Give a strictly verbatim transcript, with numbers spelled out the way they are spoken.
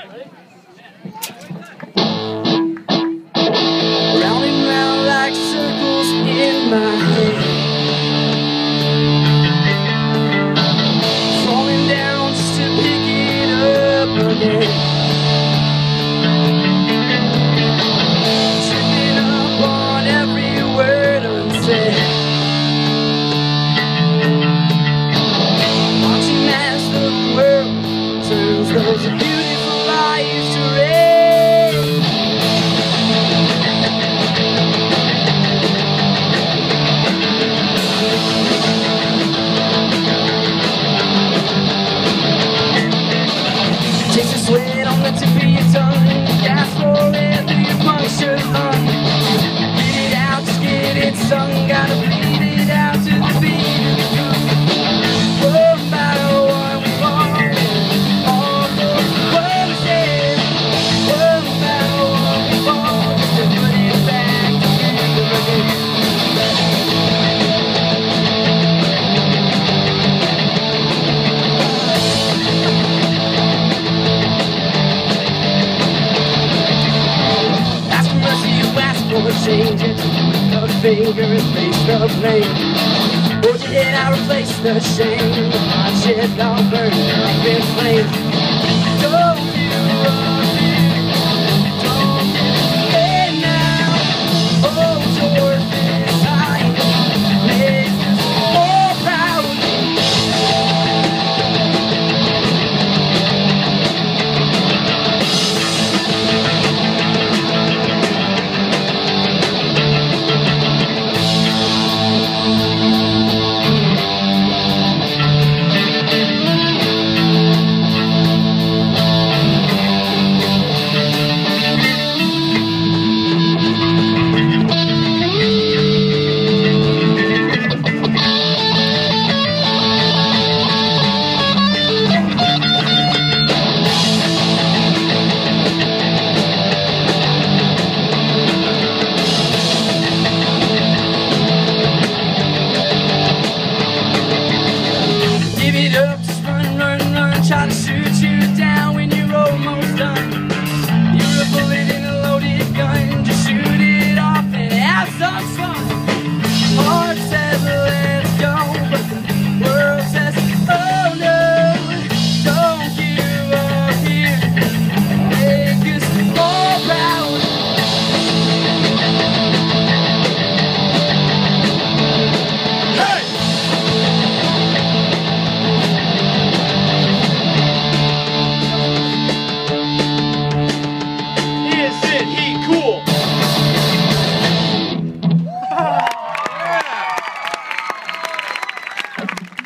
Round and round like circles in my head, falling down just to pick it up again. Tripping up on every word unsaid, watching as the world turns those beautiful eyes to red. Takes a sweat on the tip of your tongue, gas rolling through your punctured lung. Get it out, just get it sung, gotta bleed it out to the beat. No matter what we want, all for what we said. No matter what we want, just to put it back together again. Change it, the finger and face the blame. Hold your head, I replace the shame. Watch it all burn up in flames.